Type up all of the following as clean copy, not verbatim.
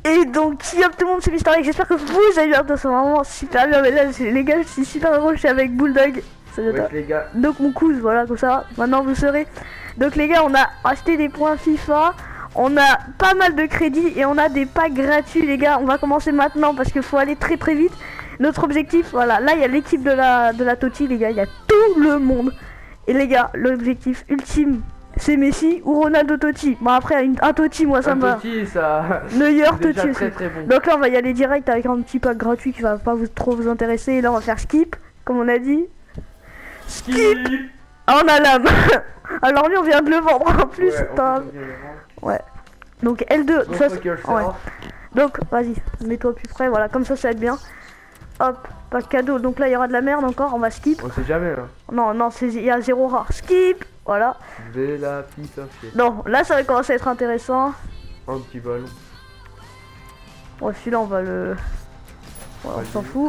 Et donc, yop tout le monde, c'est Mister Alex. J'espère que vous allez bien. C'est vraiment super bien. Mais là, les gars, je suis super heureux. Je suis avec Bulldog. Ouais, les gars. Donc, mon cousin, voilà, comme ça. Maintenant, vous saurez. Donc, les gars, on a acheté des points FIFA. On a pas mal de crédits et on a des packs gratuits, les gars. On va commencer maintenant parce qu'il faut aller très très vite. Notre objectif, voilà. Là, il y a l'équipe de la Totti, les gars. Il y a tout le monde. Et les gars, l'objectif ultime, c'est Messi ou Ronaldo Totti. Bon après un Totti, moi ça me va. Totti, ça. Neuer Totti très, très bon. Donc là on va y aller direct avec un petit pack gratuit qui va pas trop vous intéresser. Et là on va faire skip, comme on a dit. Skip. Ah, on a l'âme. Alors lui on vient de le vendre en plus. Ouais. Donc L2. Donc, ça, ouais. Donc vas-y, mets-toi plus près. Voilà, comme ça va être bien. Hop, pas de cadeau. Donc là il y aura de la merde encore. On va skip. On sait jamais là. Non, il y a 0 rare. Skip. Voilà. Non, là ça va commencer à être intéressant. Un petit ballon. Ouais, celui-là on va le... Ouais, on s'en fout.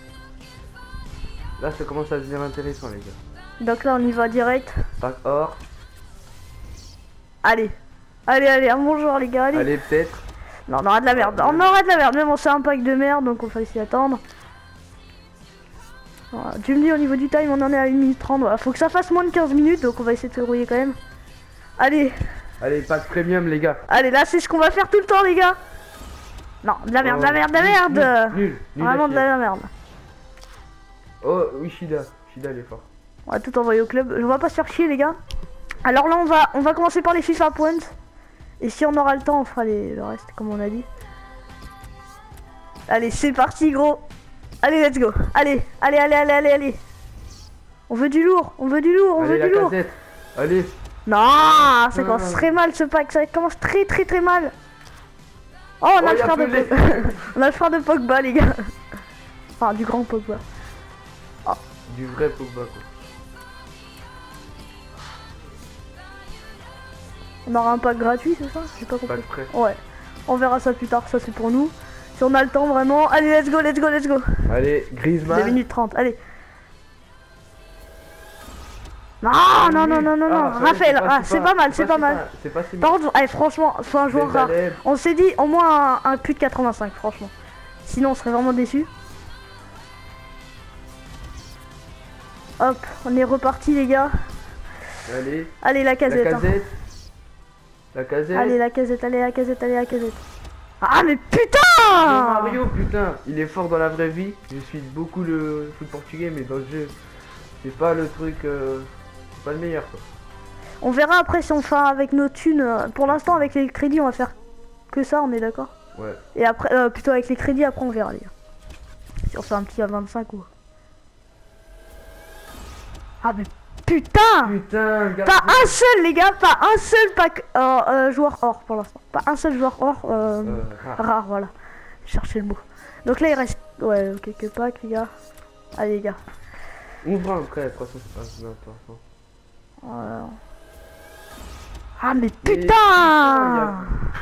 Là ça commence à devenir intéressant les gars. Donc là on y va direct. Pack or. Allez. Allez, un bon joueur les gars, allez. Allez peut-être. Non, on aura de la merde. On aura de la merde, mais bon c'est un pack de merde donc on va s'y attendre. Voilà. Tu me dis au niveau du time on en est à 1 minute 30. Voilà. Faut que ça fasse moins de 15 minutes donc on va essayer de se rouiller quand même. Allez. Allez, pack premium les gars. Allez, là c'est ce qu'on va faire tout le temps les gars. Non, de la merde, de la merde, de la merde. Nul. Vraiment de la merde. Oh oui, Shida il est fort. On va tout envoyer au club. On va pas se faire chier les gars. Alors là on va commencer par les FIFA Points. Et si on aura le temps on fera le reste comme on a dit. Allez c'est parti gros. Allez let's go. Allez. On veut du lourd. On veut du lourd. Allez. Non, ça commence très mal ce pack. Ça commence très mal. Oh on a le frère de Pogba. On a le frère de Pogba les gars. Enfin du grand Pogba. Oh. Du vrai Pogba quoi. On aura un pack gratuit, c'est ça? J'ai pas compris. Ouais. On verra ça plus tard, ça c'est pour nous. Si on a le temps vraiment. Allez, let's go. Allez, Griezmann. 2 minutes 30, allez. Non. Raphaël, c'est pas mal. Par contre, allez, franchement, faut un joueur rare. On s'est dit au moins un plus de 85, franchement. Sinon, on serait vraiment déçus. Hop, on est reparti, les gars. Allez, la casette. Allez, la casette. Ah, mais putain! Mario, putain, il est fort dans la vraie vie. Je suis beaucoup le foot portugais, mais dans le jeu, c'est pas le truc, c'est pas le meilleur quoi. On verra après si on fait avec nos thunes. Pour l'instant, avec les crédits, on va faire que ça, on est d'accord? Ouais. Et après, plutôt avec les crédits, après on verra les gars. Si on fait un petit à 25 ou. Ah, mais putain, pas un seul les gars, pas un seul pack joueur or pour l'instant. Pas un seul joueur or rare, voilà. Cherchez le mot. Donc là il reste quelques packs les gars. Allez les gars. On prend après 300. Ah mais putain.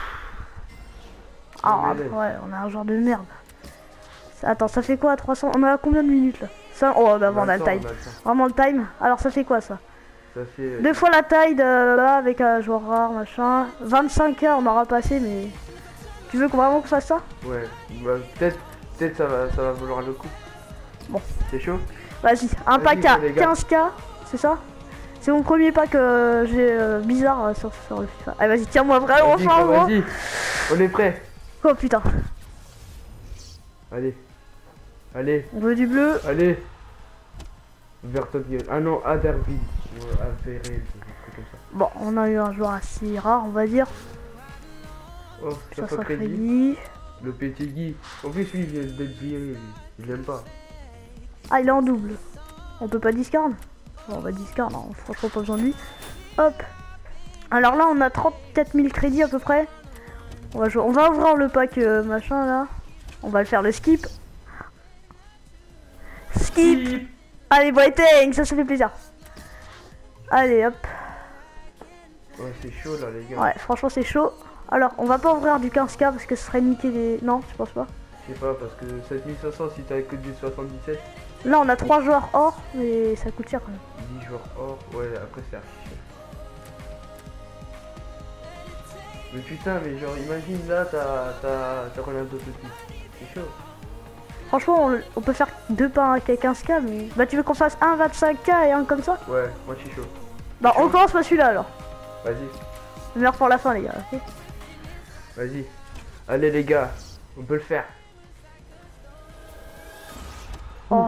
Ah ouais, on a un genre de merde. Attends, ça fait quoi 300? On a combien de minutes là? Ça, oh bah on a le time. Vraiment le time. Alors ça fait quoi ça? Ça fait 2 fois la taille de là avec un joueur rare machin. 25K on aura passé mais. Tu veux vraiment qu'on fasse ça? Ouais, bah, peut-être ça va valoir le coup. Bon. C'est chaud? Vas-y, un pack à 15K, c'est ça? C'est mon premier pack j'ai bizarre sur le FIFA. Allez vas-y, tiens-moi vraiment fort. Vas-y, on est prêt. Oh putain. Allez. On veut du bleu. Allez. Ah non, Aderby. Bon, on a eu un joueur assez rare, on va dire. Oh, ça sera crédit. Le petit Guy. En plus, lui, il vient d'être viré. Je l'aime pas. Ah, il est en double. On peut pas discard? Bon, on va discard, non, franchement pas besoin de lui. Hop. Alors là, on a 34 000 crédits à peu près. On va ouvrir le pack machin là. On va le faire le skip. Skip. Allez, Brighting, ça fait plaisir. Allez, hop. Ouais, c'est chaud là, les gars. Ouais, franchement, c'est chaud. Alors, on va pas ouvrir du 15K parce que ce serait niquer les. Non, je pense pas. Je sais pas, parce que 7500 si t'as que du 77. Là, on a 3 joueurs or, mais ça coûte cher quand même. 10 joueurs or, ouais, après c'est archi cher. Mais putain, mais genre, imagine là, t'as Ronaldo tout de suite. C'est chaud. Franchement, on peut faire 2 pas avec 15K, mais... Bah tu veux qu'on fasse un 25K et un comme ça? Ouais, moi je suis chaud. Bah on commence pas celui-là alors. Vas-y, Le meilleur pour la fin les gars, ok? vas-y. Allez les gars, on peut le faire. Oh.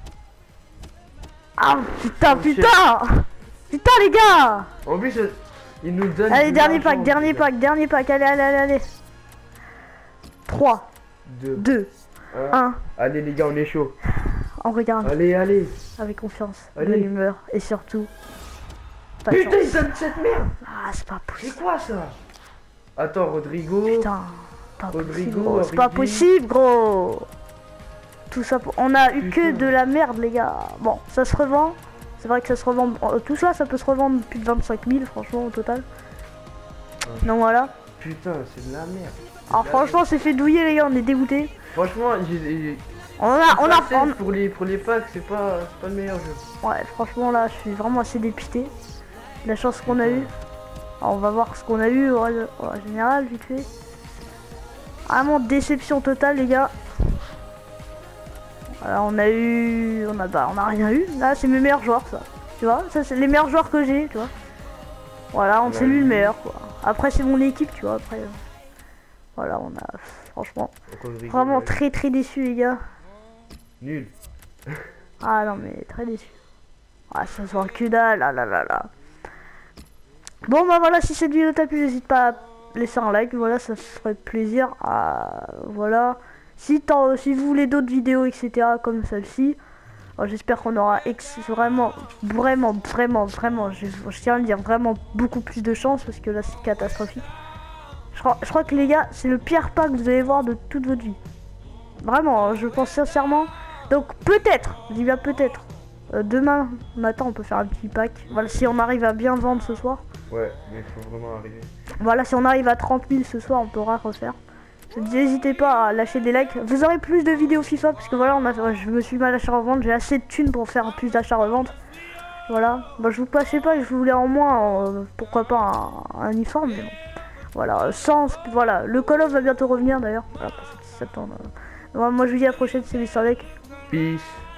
Ah putain, Oh, shit. putain! Putain les gars! En plus, il nous donne. Allez, de dernier l'argent, pack, dernier putain. pack, dernier pack, allez. 3, 2, 2, 1. 1. Allez les gars, on est chaud. On regarde Allez. avec confiance, Allez. bonne humeur et surtout... Pas de Putain, il chance. donne cette merde. Ah, c'est pas C'est possible. quoi ça? Attends, Rodrigo. Putain, pas Rodrigo, possible, gros. C'est pas Origi. possible, gros. Tout ça pour... On a eu que Putain. de la merde, les gars. Bon, ça se revend. C'est vrai que ça se revend... Tout ça, ça peut se revendre plus de 25 000, franchement, au total. Ouais. Donc voilà. Putain, c'est de la merde. Alors franchement, c'est fait douiller, les gars, on est dégoûtés. Franchement, j'ai. On a... Pour les packs, c'est pas le meilleur jeu. Ouais, franchement, là, je suis vraiment assez dépité. La chance qu'on a eu. Alors, on va voir ce qu'on a eu en général, vite fait. Vraiment déception totale, les gars. Voilà, on a rien eu. Là, c'est mes meilleurs joueurs, ça. Tu vois, ça, c'est les meilleurs joueurs que j'ai, tu vois. Voilà, on s'est lu le meilleur, quoi. Après, c'est mon équipe, tu vois. Après, voilà, on a, franchement, Rodrigo, vraiment ouais. très déçu, les gars. Nul. Ah non, mais très déçu. Ah, ça se voit que dalle, là. Bon, bah voilà, si cette vidéo t'a plu, n'hésite pas à laisser un like, voilà, ça ferait plaisir. Voilà. Si vous voulez d'autres vidéos, etc., comme celle-ci, j'espère qu'on aura vraiment, je tiens à le dire, vraiment beaucoup plus de chance, parce que là, c'est catastrophique. Je crois que les gars, c'est le pire pack que vous allez voir de toute votre vie. Vraiment, je pense sincèrement. Donc peut-être, je dis bien peut-être, demain matin on peut faire un petit pack. Voilà, si on arrive à bien vendre ce soir. Ouais, mais il faut vraiment arriver. Voilà, si on arrive à 30 000 ce soir, on pourra refaire. N'hésitez pas à lâcher des likes. Vous aurez plus de vidéos FIFA, parce que voilà, je me suis mal achat-revente. J'ai assez de thunes pour faire plus d'achat-revente. Voilà, bah, je vous cachais pas, je voulais en moins, pourquoi pas un uniforme. Mais bon. Voilà, voilà, le Call of va bientôt revenir d'ailleurs. Voilà, pour ceux qui s'attendent. Moi je vous dis à la prochaine, c'est Mr. Lake. Peace.